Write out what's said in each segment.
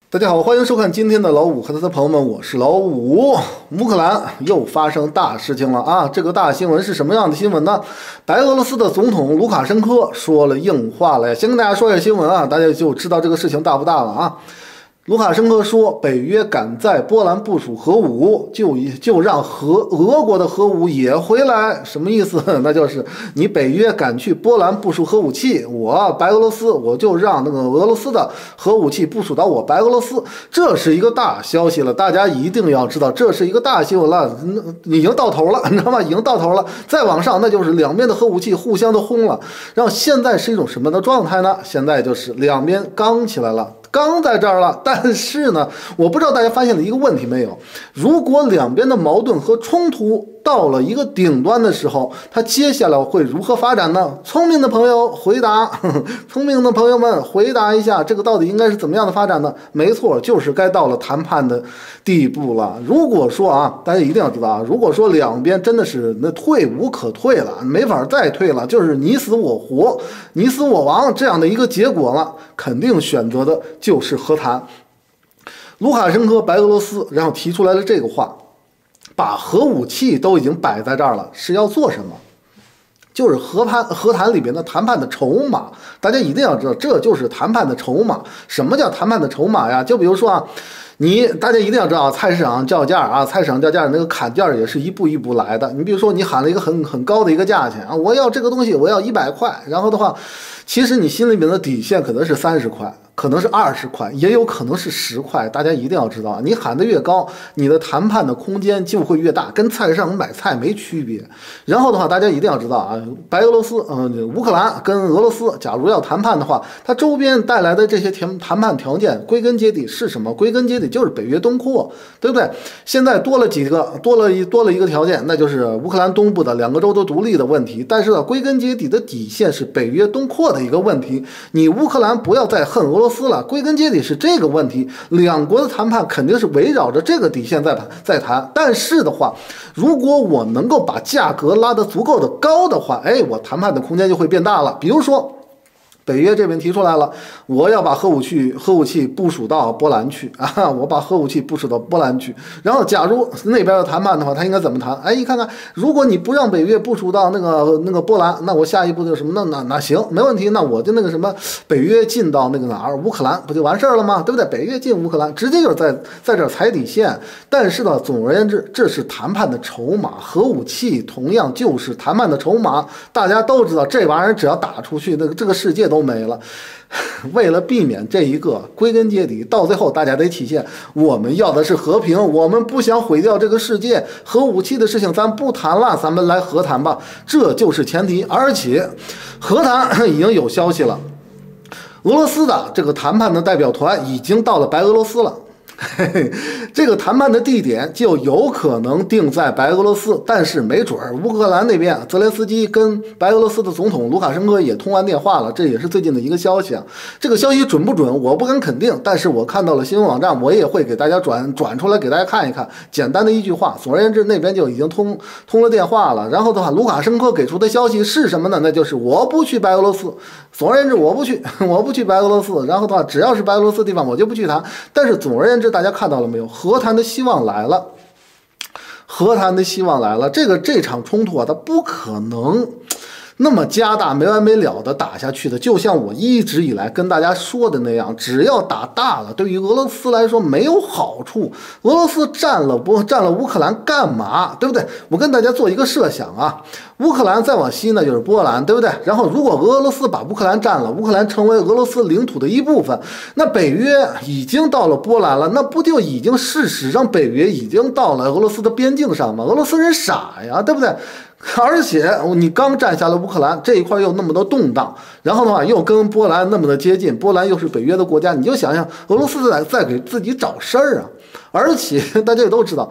大家好，欢迎收看今天的老五和他的朋友们，我是老五。乌克兰又发生大事情了啊！这个大新闻是什么样的新闻呢？白俄罗斯的总统卢卡申科说了硬话了呀。先跟大家说一下新闻啊，大家就知道这个事情大不大了啊。卢卡申科说，北约敢在波兰部署核武，就让俄国的核武也回来，什么意思？那就是你北约敢去波兰部署核武器，我白俄罗斯我就让那个俄罗斯的核武器部署到我白俄罗斯，这是一个大消息了，大家一定要知道，这是一个大新闻了，已经到头了，你知道吗？已经到头了，再往上那就是两边的核武器互相的轰了，然后现在是一种什么的状态呢？现在就是两边刚起来了。刚在这儿了，但是呢，我不知道大家发现了一个问题没有？如果两边的矛盾和冲突到了一个顶端的时候，它接下来会如何发展呢？聪明的朋友回答，聪明的朋友们回答一下，这个到底应该是怎么样的发展呢？没错，就是该到了谈判的地步了。如果说啊，大家一定要知道啊，如果说两边真的是那退无可退了，没法再退了，就是你死我活、你死我亡这样的一个结果了，肯定选择的就是和谈。卢卡申科白俄罗斯然后提出来了这个话，把核武器都已经摆在这儿了，是要做什么？就是和谈里边的谈判的筹码，大家一定要知道，这就是谈判的筹码。什么叫谈判的筹码呀？就比如说啊，大家一定要知道，菜市场叫价啊，菜市场叫价那个砍价也是一步一步来的。你比如说，你喊了一个很高的一个价钱啊，我要这个东西，我要100块，然后的话，其实你心里面的底线可能是30块。可能是20块，也有可能是10块，大家一定要知道，你喊得越高，你的谈判的空间就会越大，跟菜市场买菜没区别。然后的话，大家一定要知道啊，白俄罗斯，乌克兰跟俄罗斯，假如要谈判的话，它周边带来的这些谈判条件，归根结底是什么？归根结底就是北约东扩，对不对？现在多了一个条件，那就是乌克兰东部的2个州都独立的问题。但是呢，归根结底的底线是北约东扩的一个问题。你乌克兰不要再恨俄罗斯了，归根结底是这个问题，两国的谈判肯定是围绕着这个底线在谈。但是的话，如果我能够把价格拉得足够的高的话，我谈判的空间就会变大了。比如说，北约这边提出来了，我要把核武器部署到波兰去啊！我把核武器部署到波兰去。然后，假如那边的谈判的话，他应该怎么谈？你看看，如果你不让北约部署到那个波兰，那我下一步就是什么？那行，没问题，那我就那个什么，北约进到那个哪儿乌克兰，不就完事儿了吗？对不对？北约进乌克兰，直接就是在这儿踩底线。但是呢，总而言之，这是谈判的筹码，核武器同样就是谈判的筹码。大家都知道，这玩意儿只要打出去，这个世界都没了。为了避免这一个，归根结底到最后大家得体现，我们要的是和平，我们不想毁掉这个世界，核武器的事情咱不谈了，咱们来和谈吧，这就是前提。而且和谈已经有消息了，俄罗斯的这个谈判的代表团已经到了白俄罗斯了。这个谈判的地点就有可能定在白俄罗斯，但是没准乌克兰那边泽连斯基跟白俄罗斯的总统卢卡申科也通完电话了，这也是最近的一个消息啊。这个消息准不准我不敢肯定，但是我看到了新闻网站，我也会给大家转出来给大家看一看。简单的一句话，总而言之，那边就已经通了电话了。然后的话，卢卡申科给出的消息是什么呢？那就是我不去白俄罗斯。总而言之，我不去白俄罗斯。然后的话，只要是白俄罗斯地方，我就不去谈。但是总而言之，大家看到了没有？和谈的希望来了，和谈的希望来了。这场冲突啊，它不可能那么加大没完没了的打下去的，就像我一直以来跟大家说的那样，只要打大了，对于俄罗斯来说没有好处。俄罗斯占了乌克兰干嘛？对不对？我跟大家做一个设想啊，乌克兰再往西呢就是波兰，对不对？然后如果俄罗斯把乌克兰占了，乌克兰成为俄罗斯领土的一部分，那北约已经到了波兰了，那不就已经事实上北约已经到了俄罗斯的边境上吗？俄罗斯人傻呀，对不对？而且你刚占下了乌克兰这一块又那么多动荡，然后的话又跟波兰那么的接近，波兰又是北约的国家，你就想想俄罗斯在给自己找事儿啊！而且大家也都知道，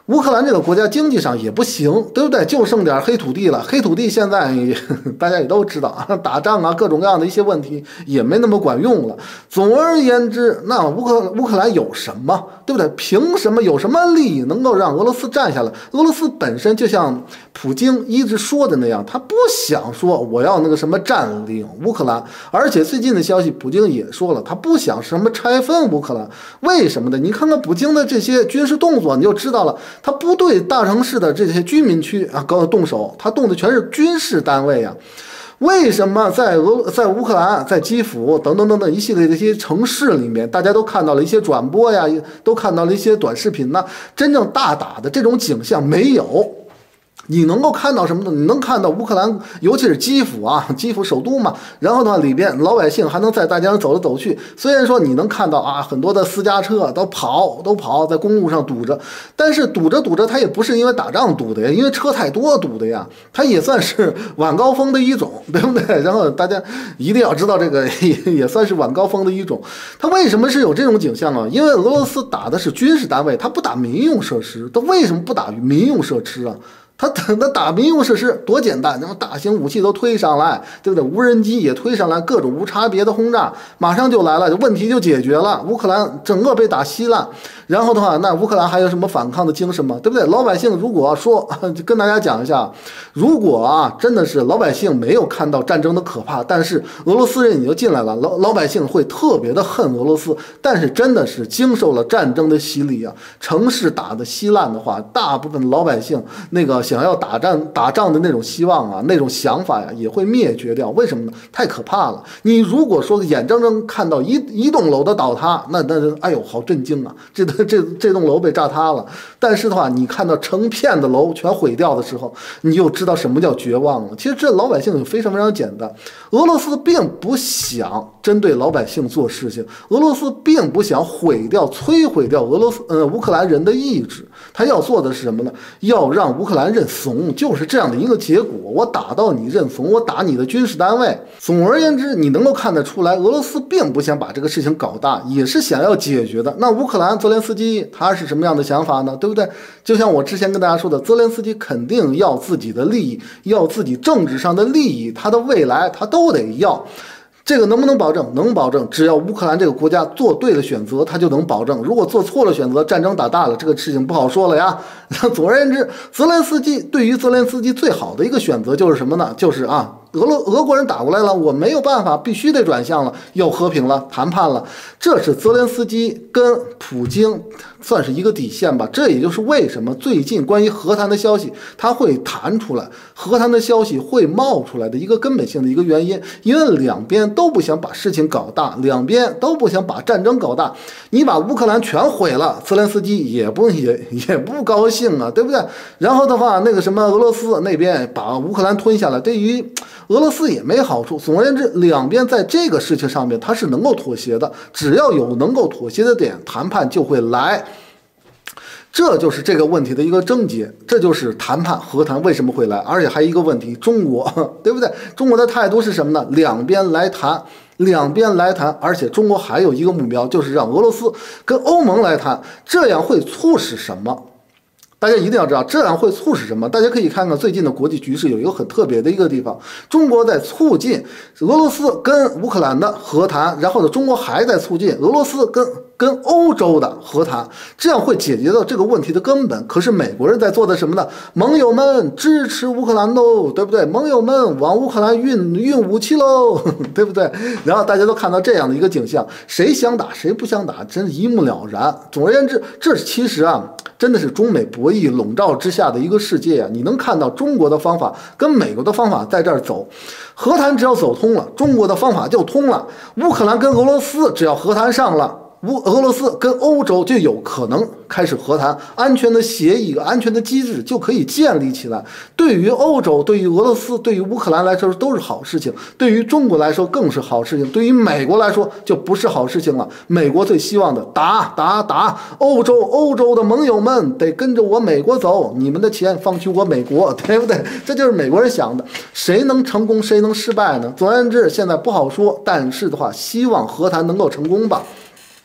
乌克兰这个国家经济上也不行，对不对？就剩点黑土地了。黑土地现在大家也都知道啊，打仗啊，各种各样的一些问题也没那么管用了。总而言之，那乌克兰有什么，对不对？凭什么有什么利益能够让俄罗斯占下来？俄罗斯本身就像普京一直说的那样，他不想说我要那个什么占领乌克兰，而且最近的消息，普京也说了，他不想什么拆分乌克兰。为什么呢？你看看普京的这些军事动作，你就知道了。他不对大城市的这些居民区啊动手，他动的全是军事单位啊。为什么在乌克兰、在基辅等等等等一系列的一些城市里面，大家都看到了一些转播呀，都看到了一些短视频呢？真正大打的这种景象没有。你能够看到什么呢？你能看到乌克兰，尤其是基辅啊，基辅首都嘛。然后的话，里边老百姓还能在大街上走来走去。虽然说你能看到啊，很多的私家车都跑在公路上堵着，但是堵着，它也不是因为打仗堵的呀，因为车太多堵的呀。它也算是晚高峰的一种，对不对？然后大家一定要知道，这个也算是晚高峰的一种。它为什么是有这种景象啊？因为俄罗斯打的是军事单位，它不打民用设施。它为什么不打民用设施啊？他打民用设施多简单，然后大型武器都推上来，对不对？无人机也推上来，各种无差别的轰炸，马上就来了，问题就解决了。乌克兰整个被打稀烂，然后的话，那乌克兰还有什么反抗的精神吗？对不对？老百姓如果说，跟大家讲一下，如果啊，真的是老百姓没有看到战争的可怕，但是俄罗斯人已经进来了，老百姓会特别的恨俄罗斯。但是真的是经受了战争的洗礼啊，城市打得稀烂的话，大部分老百姓那个想要打仗的那种希望啊，那种想法呀，也会灭绝掉。为什么呢？太可怕了！你如果说眼睁睁看到一栋楼的倒塌，那哎呦，好震惊啊！这栋楼被炸塌了。但是的话，你看到成片的楼全毁掉的时候，你就知道什么叫绝望了。其实这老百姓非常非常简单，俄罗斯并不想针对老百姓做事情，俄罗斯并不想摧毁掉乌克兰人的意志。他要做的是什么呢？要让乌克兰认怂，就是这样的一个结果。我打到你认怂，我打你的军事单位。总而言之，你能够看得出来，俄罗斯并不想把这个事情搞大，也是想要解决的。那乌克兰泽连斯基他是什么样的想法呢？对不对？就像我之前跟大家说的，泽连斯基肯定要自己的利益，要自己政治上的利益，他的未来他都得要。这个能不能保证？能保证，只要乌克兰这个国家做对了选择，他就能保证。如果做错了选择，战争打大了，这个事情不好说了呀。总而言之，对于泽连斯基最好的一个选择就是什么呢？就是俄国人打过来了，我没有办法，必须得转向了，要和平了，谈判了。这是泽连斯基跟普京算是一个底线吧。这也就是为什么最近关于和谈的消息它会弹出来，和谈的消息会冒出来的一个根本性的一个原因。因为两边都不想把事情搞大，两边都不想把战争搞大。你把乌克兰全毁了，泽连斯基也不高兴啊，对不对？然后的话，那个什么俄罗斯那边把乌克兰吞下来，对于俄罗斯也没好处。总而言之，两边在这个事情上面它是能够妥协的，只要有能够妥协的点，谈判就会来。这就是这个问题的一个症结，这就是谈判和谈为什么会来。而且还有一个问题，中国对不对？中国的态度是什么呢？两边来谈，而且中国还有一个目标，就是让俄罗斯跟欧盟来谈，这样会促使什么？大家一定要知道，这样会促使什么？大家可以看看最近的国际局势，有一个很特别的一个地方，中国在促进俄罗斯跟乌克兰的和谈，然后呢，中国还在促进俄罗斯跟欧洲的和谈，这样会解决到这个问题的根本。可是美国人在做的什么呢？盟友们支持乌克兰喽，对不对？盟友们往乌克兰运武器喽，对不对？然后大家都看到这样的一个景象，谁想打谁不想打，真是一目了然。总而言之，这其实真的是中美博弈笼罩之下的一个世界啊！你能看到中国的方法跟美国的方法在这儿走，和谈只要走通了，中国的方法就通了。乌克兰跟俄罗斯只要和谈上了，俄罗斯跟欧洲就有可能开始和谈，安全的协议、安全的机制就可以建立起来。对于欧洲、对于俄罗斯、对于乌克兰来说都是好事情，对于中国来说更是好事情，对于美国来说就不是好事情了。美国最希望的打，欧洲的盟友们得跟着我美国走，你们的钱放去我美国，对不对？这就是美国人想的。谁能成功，谁能失败呢？总而言之，现在不好说，但是的话，希望和谈能够成功吧。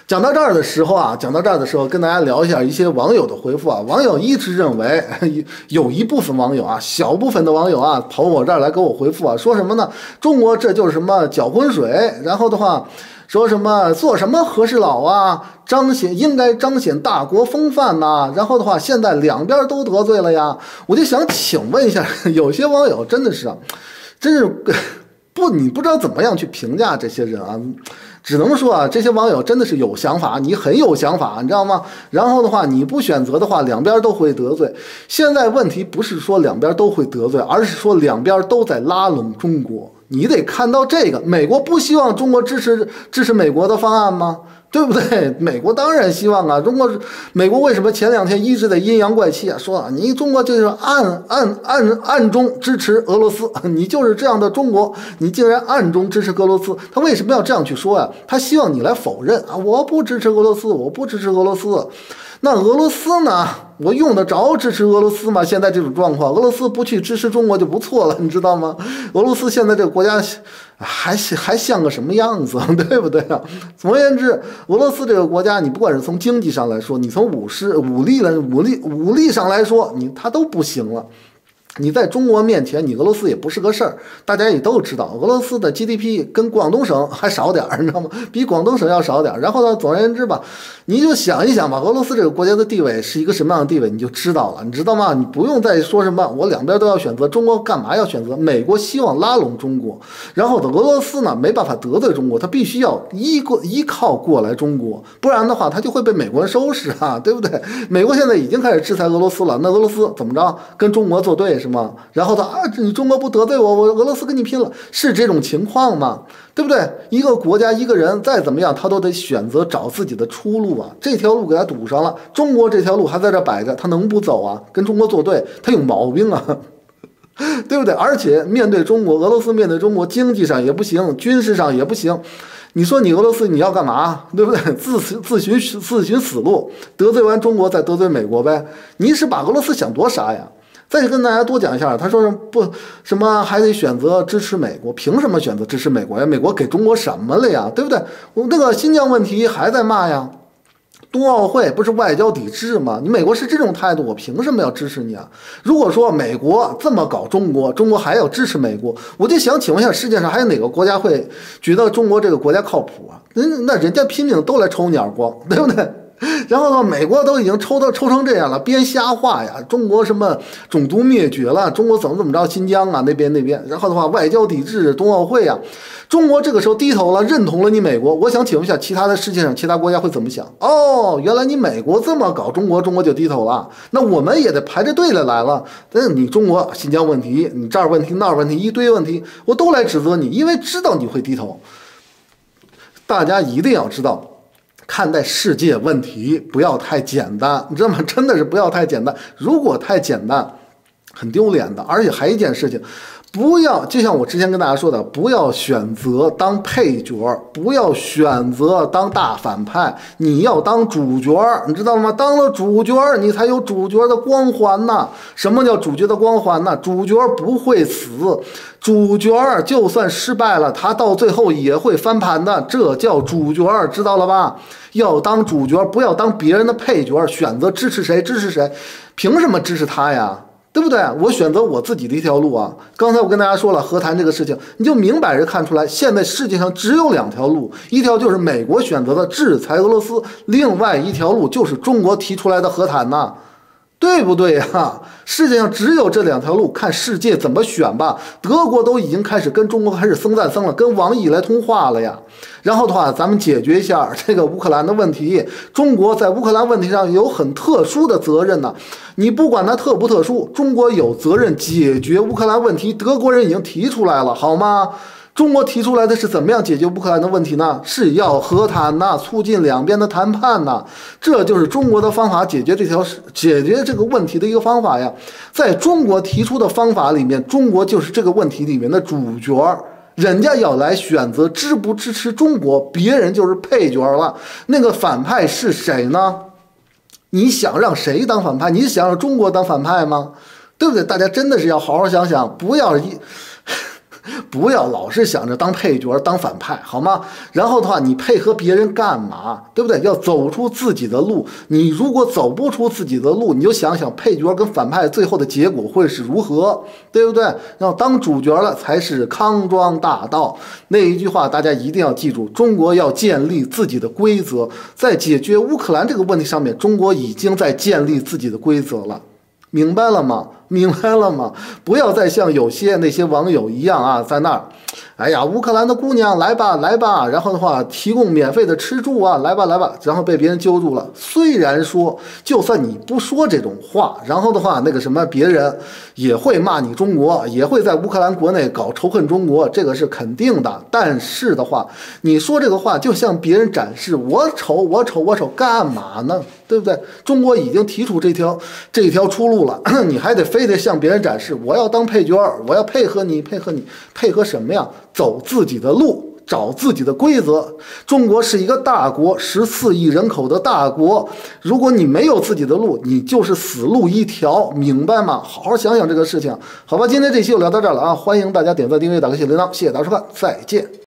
讲到这儿的时候啊，跟大家聊一下一些网友的回复啊。网友一直认为，有一部分网友啊，小部分的网友啊，跑我这儿来给我回复啊，说什么呢？中国这就是什么搅浑水，然后的话，说什么做什么和事佬啊，应该彰显大国风范呐、然后的话，现在两边都得罪了呀。我就想请问一下，有些网友真是你不知道怎么样去评价这些人啊。只能说啊，这些网友真的是有想法，你很有想法，你知道吗？然后的话，你不选择的话，两边都会得罪。现在问题不是说两边都会得罪，而是说两边都在拉拢中国。你得看到这个，美国不希望中国支持美国的方案吗？对不对？美国当然希望啊。美国为什么前2天一直在阴阳怪气啊？说啊，你中国就是暗中支持俄罗斯，你就是这样的中国，你竟然暗中支持俄罗斯，他为什么要这样去说呀？他希望你来否认啊，我不支持俄罗斯，我不支持俄罗斯。那俄罗斯呢？我用得着支持俄罗斯吗？现在这种状况，俄罗斯不去支持中国就不错了，你知道吗？俄罗斯现在这个国家还像个什么样子，对不对啊？总而言之，俄罗斯这个国家，你不管是从经济上来说，你从武力上来说，它都不行了。你在中国面前，你俄罗斯也不是个事儿，大家也都知道，俄罗斯的 GDP 跟广东省还少点儿，你知道吗？比广东省要少点儿。然后呢，总而言之吧，你就想一想吧，俄罗斯这个国家的地位是一个什么样的地位，你就知道了，你知道吗？你不用再说什么我两边都要选择，中国干嘛要选择？美国希望拉拢中国，然后的俄罗斯呢没办法得罪中国，他必须要依靠过来中国，不然的话他就会被美国人收拾啊，对不对？美国现在已经开始制裁俄罗斯了，那俄罗斯怎么着？跟中国作对是吗？然后你中国不得罪我俄罗斯跟你拼了，是这种情况吗？对不对？一个国家一个人再怎么样，他都得选择找自己的出路啊。这条路给他堵上了，中国这条路还在这摆着，他能不走啊？跟中国作对，他有毛病啊，对不对？而且面对中国，俄罗斯面对中国，经济上也不行，军事上也不行。你说你俄罗斯你要干嘛？对不对？自寻死路，得罪完中国再得罪美国呗？你是把俄罗斯想多傻呀？再跟大家多讲一下，他说什么还得选择支持美国？凭什么选择支持美国呀？美国给中国什么了呀？对不对？我那个新疆问题还在骂呀，冬奥会不是外交抵制吗？你美国是这种态度，我凭什么要支持你啊？如果说美国这么搞中国，中国还要支持美国，我就想请问一下，世界上还有哪个国家会觉得中国这个国家靠谱啊？那人家拼命都来抽你耳光，对不对？然后呢，美国都已经抽成这样了，编瞎话呀！中国什么种族灭绝了？中国怎么着？新疆啊那边，然后的话外交抵制冬奥会啊，中国这个时候低头了，认同了你美国。我想请问一下，其他的世界上其他国家会怎么想？哦，原来你美国这么搞中国，中国就低头了，那我们也得排着队来了。但你中国新疆问题，你这儿问题那儿问题，一堆问题，我都来指责你，因为知道你会低头。大家一定要知道。看待世界问题不要太简单，你知道吗？真的是不要太简单。如果太简单，很丢脸的。而且还一件事情，不要就像我之前跟大家说的，不要选择当配角，不要选择当大反派，你要当主角，你知道吗？当了主角，你才有主角的光环呐。什么叫主角的光环呢？主角不会死，主角就算失败了，他到最后也会翻盘的，这叫主角，知道了吧？要当主角，不要当别人的配角，选择支持谁支持谁，凭什么支持他呀？对不对？我选择我自己的一条路啊！刚才我跟大家说了和谈这个事情，你就明摆着看出来，现在世界上只有2条路，一条就是美国选择的制裁俄罗斯，另外一条路就是中国提出来的和谈呐。对不对呀？世界上只有这2条路，看世界怎么选吧。德国都已经开始跟中国开始僧赞僧了，跟王毅来通话了呀。然后的话，咱们解决一下这个乌克兰的问题。中国在乌克兰问题上有很特殊的责任呢。你不管它特不特殊，中国有责任解决乌克兰问题。德国人已经提出来了，好吗？中国提出来的是怎么样解决乌克兰的问题呢？是要和谈呐，促进两边的谈判呐，这就是中国的方法，解决这个问题的一个方法呀。在中国提出的方法里面，中国就是这个问题里面的主角，人家要来选择支不支持中国，别人就是配角了。那个反派是谁呢？你想让谁当反派？你想让中国当反派吗？对不对？大家真的是要好好想想， 不要老是想着当配角、当反派，好吗？然后的话，你配合别人干嘛？对不对？要走出自己的路。你如果走不出自己的路，你就想想配角跟反派最后的结果会是如何，对不对？要当主角了才是康庄大道。那一句话大家一定要记住：中国要建立自己的规则，在解决乌克兰这个问题上面，中国已经在建立自己的规则了。明白了吗？明白了吗？不要再像有些那些网友一样啊，在那儿，哎呀，乌克兰的姑娘来吧来吧，然后的话提供免费的吃住啊，来吧来吧，然后被别人揪住了。虽然说，就算你不说这种话，然后的话那个什么，别人也会骂你中国，也会在乌克兰国内搞仇恨中国，这个是肯定的。但是的话，你说这个话就向别人展示我丑我丑我丑，干嘛呢？对不对？中国已经提出这条出路了，你还得非得向别人展示，我要当配角，我要配合你，配合什么呀？走自己的路，找自己的规则。中国是一个大国，14亿人口的大国，如果你没有自己的路，你就是死路一条，明白吗？好好想想这个事情。好吧，今天这期就聊到这儿了啊！欢迎大家点赞、订阅、打开小铃铛，谢谢大家收看，再见。